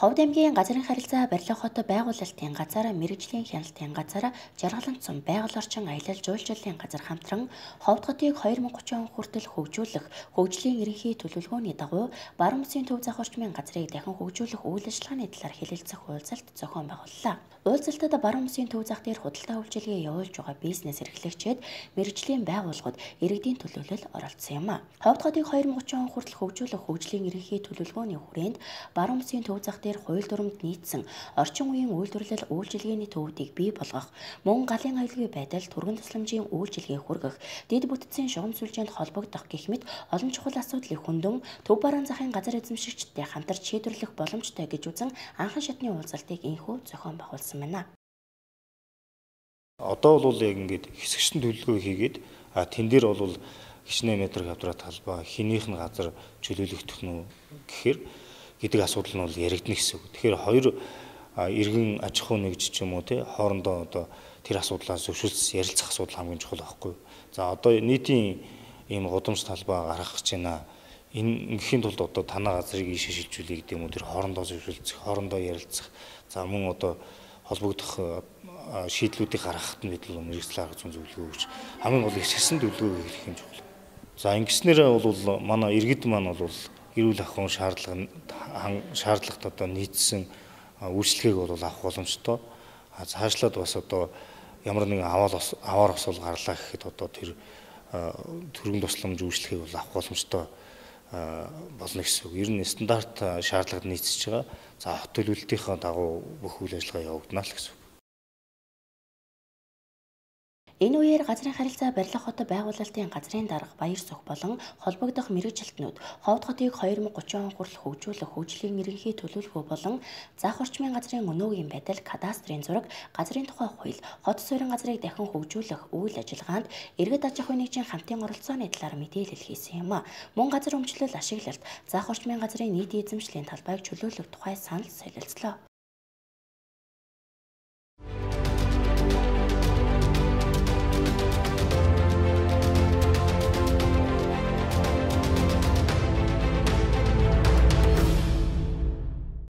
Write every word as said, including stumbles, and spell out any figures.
Ховд аймгийн газрын харилцаа барилга хот байгуулалтын газар, мэргэжлийн хяналтын газар, Жаргаланцсан байгаль орчин аялал жуулчлалын газар хамтран Ховд хотыг хоёр мың гурван он хүртэл хөгжүүлэх хөгжлийн ерөнхий төлөвлөгөөний дагуу Баруун Мөсийн Төв зах орчмын газрыг дахин хөгжүүлэх үйл ажиллагааны талаар хэлэлцэх уулзалт зохион байгууллаа. Уулзалтад Баруун Мөсийн Төв зах дээр худалдаа үйлчилгээ явуулж байгаа бизнес эрхлэгчид, мэргэжлийн байгууллагууд иргэдийн төлөөлөл оролцсон юм а. Ховд хотыг хоёр мың гурван он хүртэл хөгжүүлэх хөгжлийн ерөнхий төлөвлөгөөний хүрээнд Баруун Мөсийн Төв зах дээр хууль дурамд нийцсэн орчин үеийн үйлдвэрлэл үйлчилгээний төвүүдийг бий болгох, мөн галын аюулгүй байдал, түргэн тусламжийн үйлчилгээ хүргэх, дэд бүтцийн шугам сүлжээнд холбогдох гэх мэт олон чухал асуудлыг хөндөөн төв баруун захын газар эзэмшигчдтэй хамтарч шийдвэрлэх боломжтой гэж үзэн анхан шатны уулзалтыг инхүү зохион байгуулсан байна. Одоо бол яг ингээд хэсэгчэн төлөвлөгөө хийгээд тэн дээр бол хичнээн метр квадрат талбай хинийх нь газар чөлөөлөгдөх нь гэхээр гэдэг асуудал нь бол яригдана гэсэн үг. Тэгэхээр хоёр иргэн аж ахуй нэгж ч юм уу те хоорондоо одоо тэр асуудлаас зөвшөөрс ярилцах асуудал хамгийн чухал байхгүй. За одоо нийтийн ийм гудамж талбай гаргах гэж байна. Энэ ингээхийн тулд одоо танаа газрыг ийшээ шилжүүлэх гэдэг юм уу тэр хоорондоо зөвшөөрөлцөх, хоорондоо ярилцах. За мөн одоо холбогдох шийдлүүдийг гаргахад нь бид л мэргэжлийн арга зүйн зөвлөгөө өгч хамгийн гол хэсэгсэн төлөвлөгөө хийх юм чухал. За ингэснээр бол манай иргэд маань бол эрүүл ахуйн шаардлага шаардлагат одоо нийцсэн үйлчлэгийг бол авах боломжтой. Цаашлаад бас одоо ямар нэгэн аваар аваар осол гарлаа гэхэд одоо тэр төрийн тусламж үйлчлэгийг бол авах боломжтой болно гэсэн үг. Ер нь стандарт шаардлагад нийцэж байгаа. За хот төлөвлөлтийнхаа дагуу бүх үйл ажиллагаа явагдана л гэсэн үг. Энэ үеэр газрын харилцаа барилга хот байгуулалтын газрын дарга Баяр Сүх болон холбогдох мэргэжилтнүүд Ховд хотыг хоёр мың гурван он хүртэл хөгжүүлэх хөгжлийн ерөнхий төлөвлөгөө болон зах орчмын газрын өнөөгийн байдал, кадастрын зураг, газрын тухай хууль, хот суурин газрыг дахин хөгжүүлэх үйл ажиллагаанд иргэд аж ахуйн нэгжийн хамтын оролцооны талаар мэдээлэл хийсэн юм а. Мөн газар өмчлөл, ашиглалт, зах орчмын газрын нийт эзэмшлийн талбайг чөлөөлөх тухай санал солилцлоо.